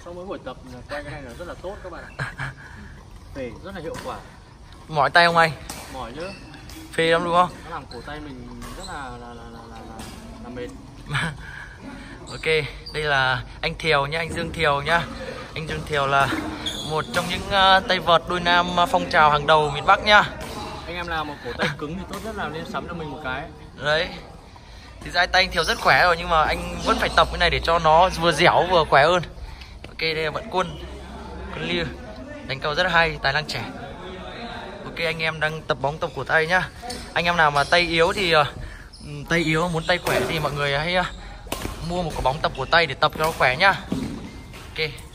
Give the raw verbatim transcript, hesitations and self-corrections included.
Sau mỗi buổi tập quay cái này là rất là tốt các bạn ạ. Phê rất là hiệu quả. Mỏi tay không anh? Mỏi chứ. Phê lắm đúng không? Nó làm cổ tay mình rất là là là là, là, là, là mệt. Ok, đây là anh Thiều nhá, anh Dương Thiều nhá. Anh Dương Thiều là một trong những uh, tay vợt đôi nam phong trào hàng đầu miền Bắc nhá. Anh em nào một cổ tay cứng thì tốt nhất là nên sắm cho mình một cái. Đấy. Thì ra tay anh Thiều rất khỏe rồi nhưng mà anh vẫn phải tập cái này để cho nó vừa dẻo vừa khỏe hơn. Ok, đây là Vận Quân, Quân Liêu, đánh cầu rất là hay, tài năng trẻ. Ok, anh em đang tập bóng tập cổ tay nhá. Anh em nào mà tay yếu thì uh, tay yếu muốn tay khỏe thì mọi người hãy uh, mua một cái bóng tập cổ tay để tập cho nó khỏe nhá. Ok.